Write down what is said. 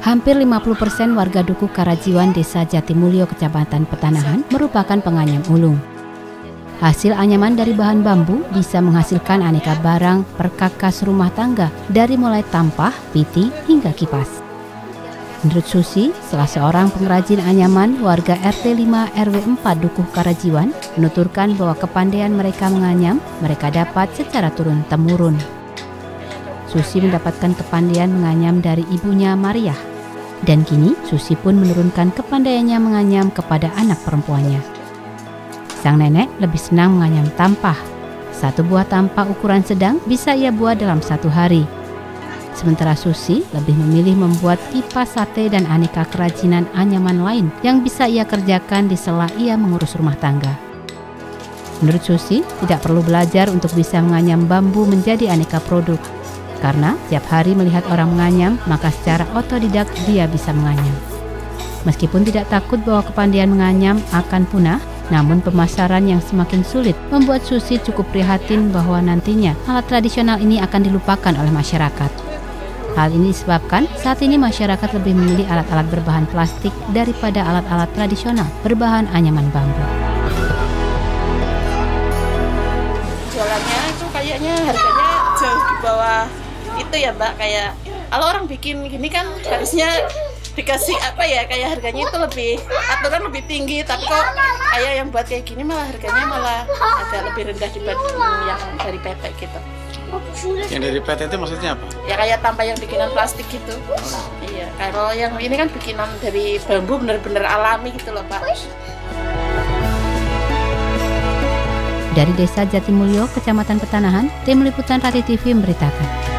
Hampir 50% warga Dukuh Karajiwan Desa Jatimulyo, Kecamatan Petanahan merupakan penganyam ulung. Hasil anyaman dari bahan bambu bisa menghasilkan aneka barang perkakas rumah tangga dari mulai tampah, piti, hingga kipas. Menurut Susi, salah seorang pengrajin anyaman warga RT 5 RW 4 Dukuh Karajiwan, menuturkan bahwa kepandaian mereka menganyam mereka dapat secara turun-temurun. Susi mendapatkan kepandaian menganyam dari ibunya Maria. Dan kini Susi pun menurunkan kepandaiannya menganyam kepada anak perempuannya. Sang nenek lebih senang menganyam tampah. Satu buah tampah ukuran sedang bisa ia buat dalam satu hari. Sementara Susi lebih memilih membuat kipas sate dan aneka kerajinan anyaman lain yang bisa ia kerjakan di sela ia mengurus rumah tangga. Menurut Susi, tidak perlu belajar untuk bisa menganyam bambu menjadi aneka produk. Karena tiap hari melihat orang menganyam, maka secara otodidak dia bisa menganyam. Meskipun tidak takut bahwa kepandaian menganyam akan punah, namun pemasaran yang semakin sulit membuat Susi cukup prihatin bahwa nantinya alat tradisional ini akan dilupakan oleh masyarakat. Hal ini disebabkan saat ini masyarakat lebih memilih alat-alat berbahan plastik daripada alat-alat tradisional berbahan anyaman bambu. Jualannya itu kayaknya harganya jauh di bawah itu ya Mbak, kayak kalau orang bikin gini kan harusnya dikasih apa ya, kayak harganya itu lebih aturan lebih tinggi, tapi kok kayak yang buat kayak gini malah harganya malah agak lebih rendah dibanding yang dari PT gitu. Yang dari PT itu maksudnya apa? Ya kayak tampah yang bikinan plastik gitu. Iya, kalau yang ini kan bikinan dari bambu bener-bener alami gitu loh Pak. Dari Desa Jatimulyo, Kecamatan Petanahan, Tim Liputan Rati TV memberitakan.